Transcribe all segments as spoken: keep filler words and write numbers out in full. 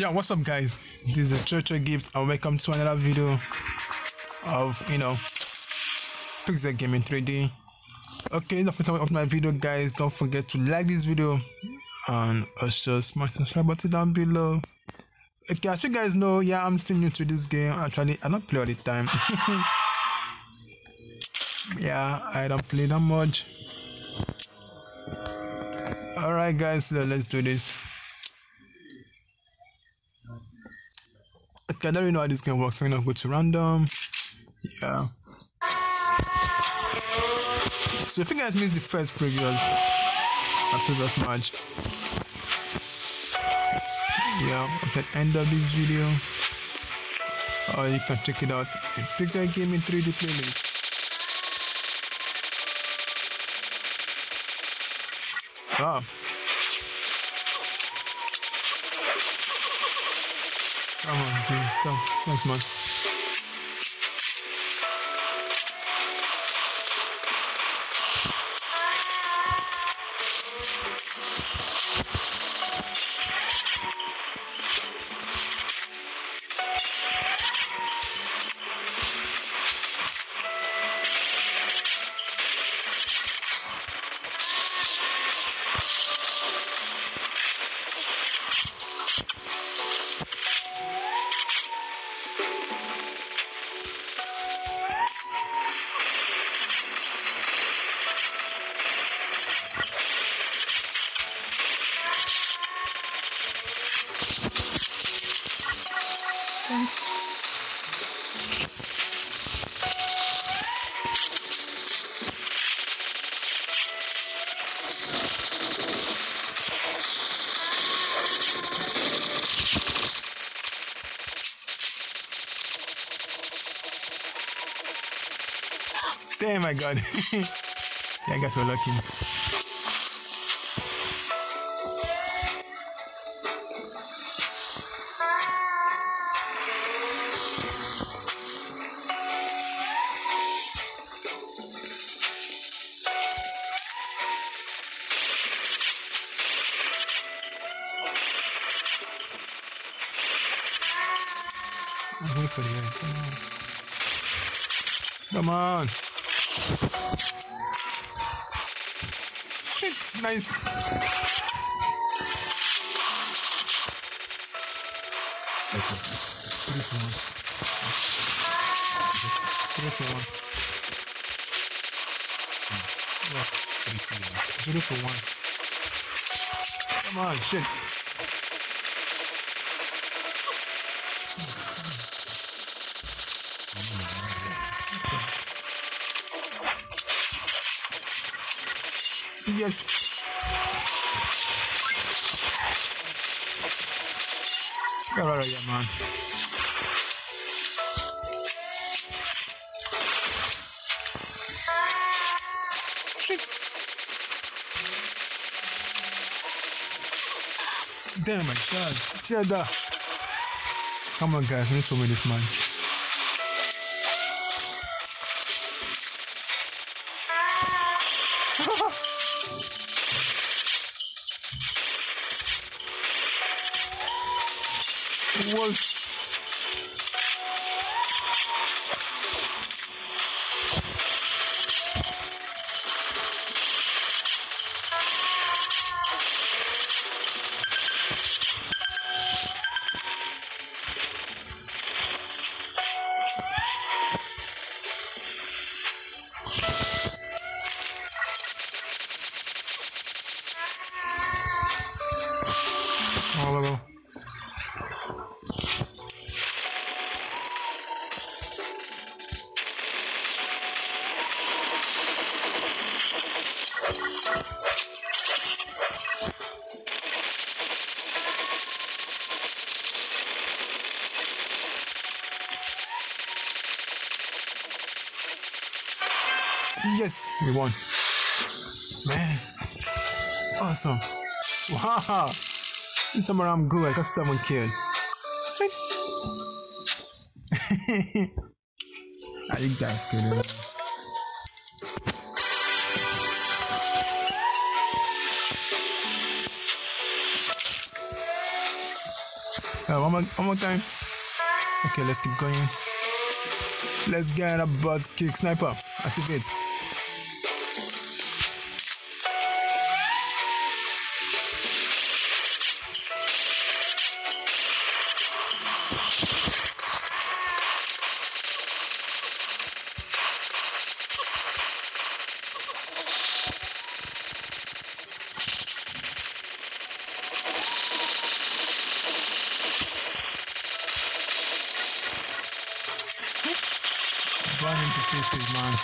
Yeah, what's up guys, this is Ochoochogift and welcome to another video of, you know, fix the game in three D. Okay, don't forget about my video guys, don't forget to like this video and also smash the subscribe button down below. Okay, as you guys know, yeah, I'm still new to this game. Actually, I don't play all the time. Yeah, I don't play that much. Alright guys, so let's do this. Okay, I don't really know how this game works, so I'm gonna go to random. Yeah. So if you guys missed the first previous, my previous match, yeah, at the end of this video, or you can check it out in Pixel Game in three D playlist. Ah. Come on, dude, stop. Thanks, man. Thanks. Damn, my God. Yeah, I guess we're lucky. Wait for the end. Come on. Come on. Nice. Three to one. Three to one. Yeah. Three to one. Zero to one. Come on, shit. Yes. Get out of here, man. Shit. Damn, my God. Cheddar. Come on, guys. We need to win this, man. Wolf. Oh, well. Yes, we won. Man, awesome. Wow. This time I'm good. I got seven kills. Sweet. Are you guys kidding? Uh, one, more, one more time. Okay, let's keep going. Let's get a butt kick. Sniper, activate. Run into pieces, man.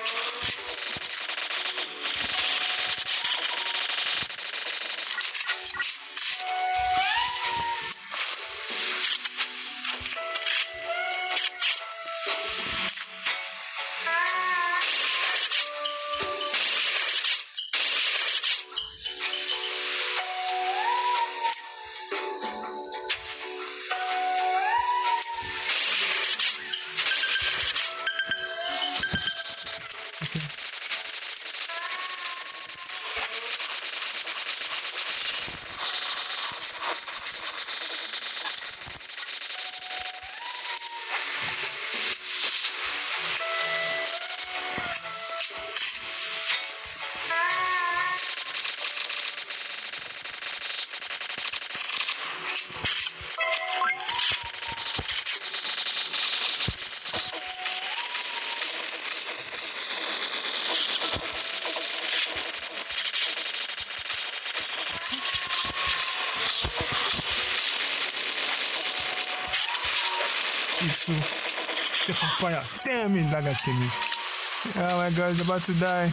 So, take on fire. Damn it, that guy killed me. Oh my god, he's about to die.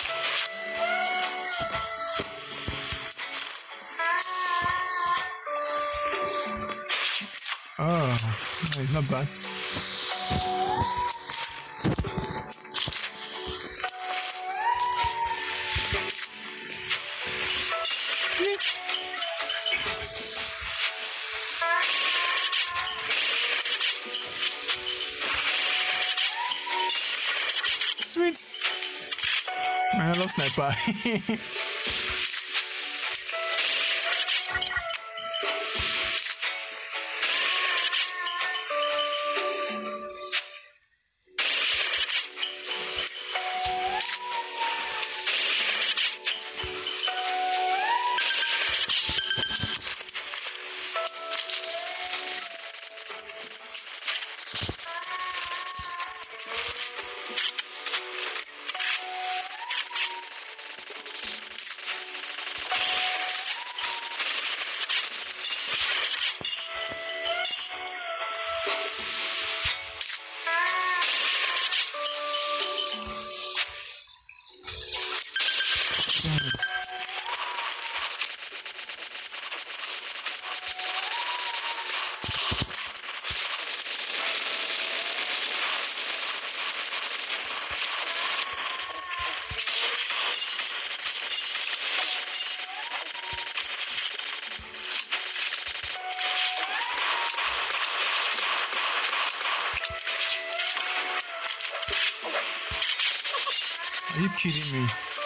Oh, no, it's not bad. Yes. Sweet. Man, I love sniper. Are you kidding me?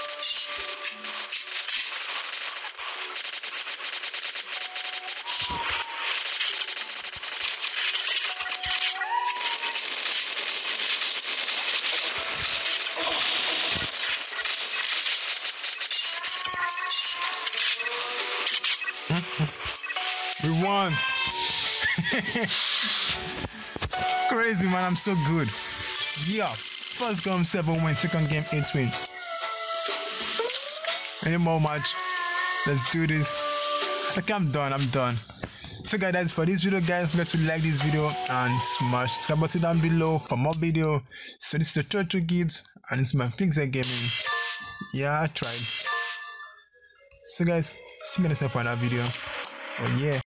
We won. Crazy, man. I'm so good. Yeah. First game seven win, second game eight win. Any more match? Let's do this. Okay, I'm done. I'm done. So guys, that's for this video, guys. Don't forget to like this video and smash the subscribe button down below for more video. So this is the Ochoochogift and it's my PvE Gaming. Yeah, I tried. So guys, see you next time for another video. Oh yeah.